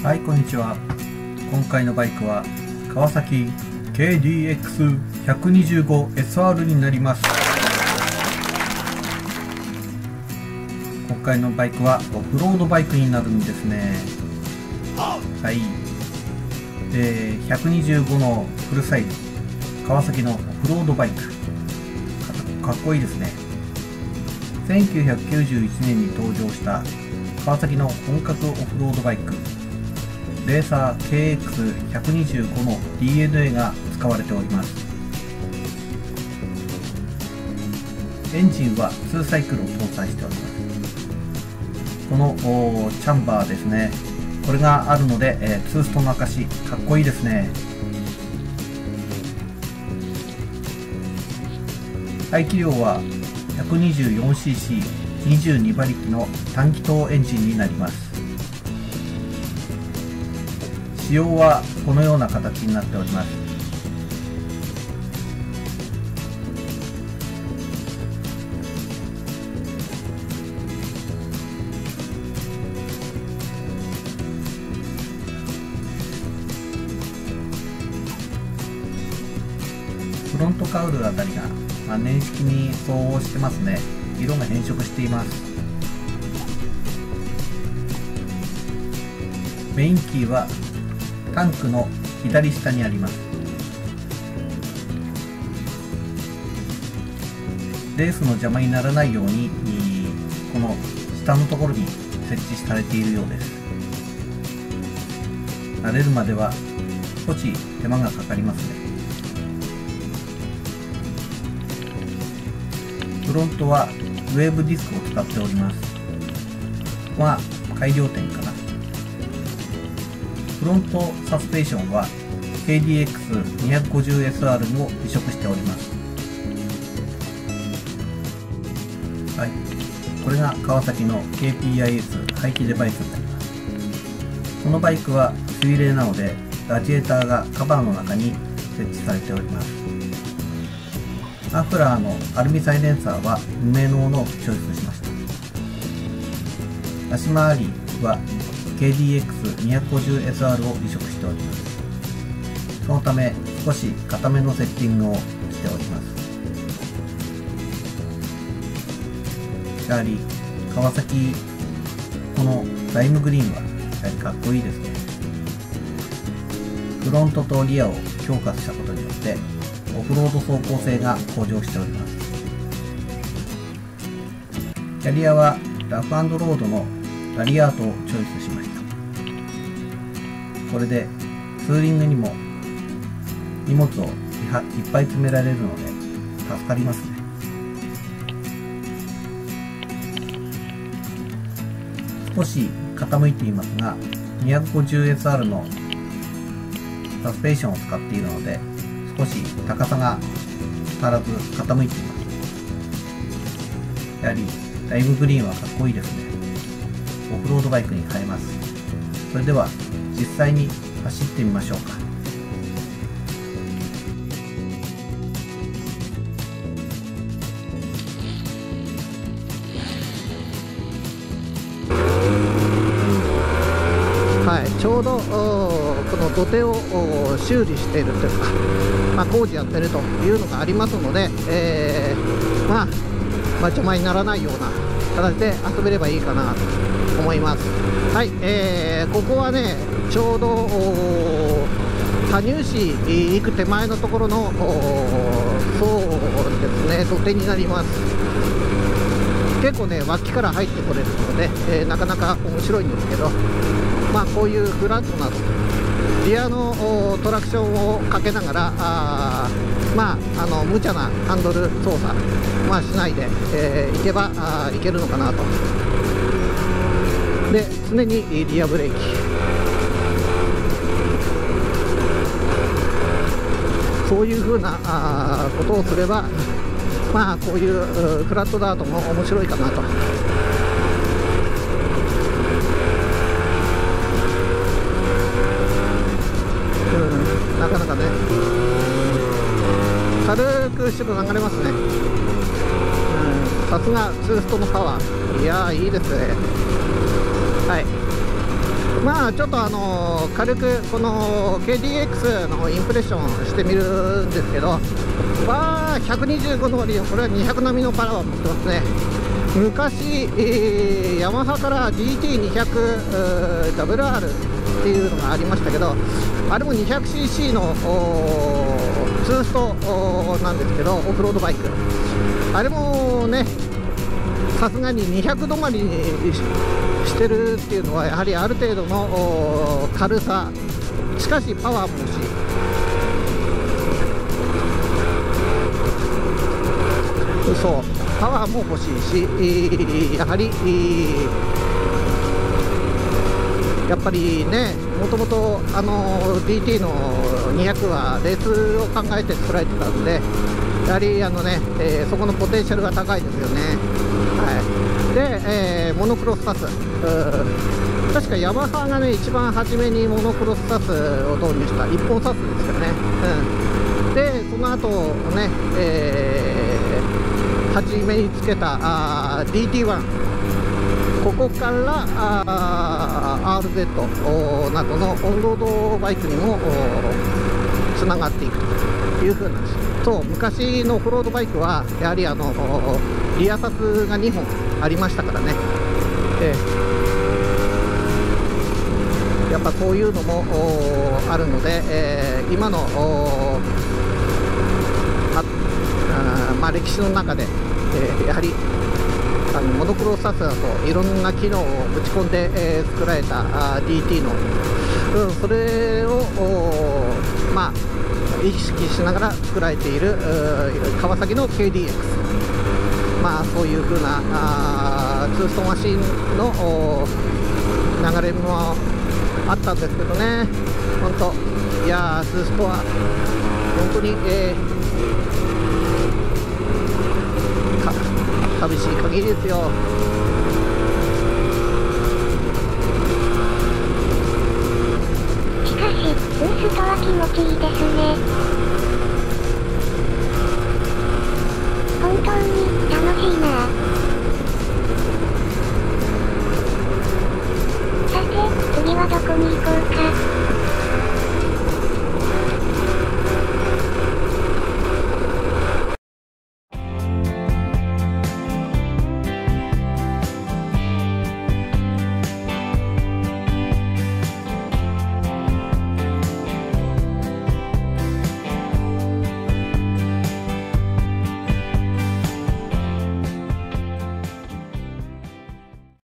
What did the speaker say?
はい、こんにちは。今回のバイクは川崎 KDX125SR になります。今回のバイクはオフロードバイクになるんですね。はい。125のフルサイズ川崎のオフロードバイク、かっこいいですね。1991年に登場した川崎の本格オフロードバイクレーサー KX125 の DNA が使われております。エンジンは2サイクルを搭載しております。このチャンバーですね、これがあるので、ツーストの証、かっこいいですね。排気量は 124cc22 馬力の単気筒エンジンになります。仕様はこのような形になっております。フロントカウルあたりが、年式に相応してますね。色が変色しています。メインキーはタンクの左下にあります。レースの邪魔にならないようにこの下のところに設置されているようです。慣れるまでは少し手間がかかりますね。フロントはウェーブディスクを使っております。ここが改良点かな。フロントサスペンションは KDX250SR にも移植しております。はい、これが川崎の KPIS 排気デバイスになります。このバイクは水冷なのでラジエーターがカバーの中に設置されております。マフラーのアルミサイレンサーは無名のものをチョイスしました。足回りは KDX250SR を移植しております。そのため少し硬めのセッティングをしております。やはり川崎、このライムグリーンはやはりかっこいいですね。フロントとリアを強化したことによってオフロード走行性が向上しております。キャリアはラフ&ロードのラリアートをチョイスしました。これでツーリングにも荷物をいっぱい詰められるので助かりますね。少し傾いていますが 250SR のサスペンションを使っているので少し高さが足らず傾いています。やはりライムグリーンはかっこいいですね。オフロードバイクに変えます。それでは実際に走ってみましょうか。 はい、ちょうどこの土手を修理しているというか、工事やってるというのがありますので、邪魔にならないような形で遊べればいいかなと思います。はい、ここはね、ちょうど羽生市行く手前のところのそうですね、土手になります。結構ね、脇から入ってこれるので、なかなか面白いんですけど、こういうフラットなリアのトラクションをかけながら無茶なハンドル操作、しないで、いけばいけるのかなと。で、常にリアブレーキ、そういう風なことをすれば、こういうフラットダートも面白いかなと。なかなかね、軽く後ろ流れますね。さすがツーストのパワー、いやー、いいですね。はい、 まあちょっと軽くこの KDX のインプレッションしてみるんですけど、まあ125の割にこれは200並みのパワーを持ってますね。昔、ヤマハから DT200WR っていうのがありましたけど、あれも 200cc のツーストなんですけど、オフロードバイク、あれもねさすがに200止まりにしてるっていうのはやはりある程度の軽さ、しかしパワーも欲しい。そうパワーも欲しいし、やはりやっぱりね、もともとDT の200はレースを考えて作られてたんで、やはりそこのポテンシャルが高いですよね。はい、で、モノクロスサス、確かヤマハがね一番初めにモノクロスサスを導入した一本サスですよね。でその後ね、初めにつけたDT1、ここからRZ などのオンロードバイクにもつながっていくという風なんです。そう昔のオフロードバイクはやはりリアサスが2本ありましたからね、やっぱそういうのもあるので、今のまあ、歴史の中で、やはりモノクロサスだといろんな機能をぶち込んで、作られたDT の、それをまあ意識しながら作られている川崎の KDX、まあそういう風なツーストマシンの流れもあったんですけどね、本当いやーツーストは本当に、寂しい限りですよ。 しかしツーストは気持ちいいですね。本当に楽しいな。さて次はどこに行こうか。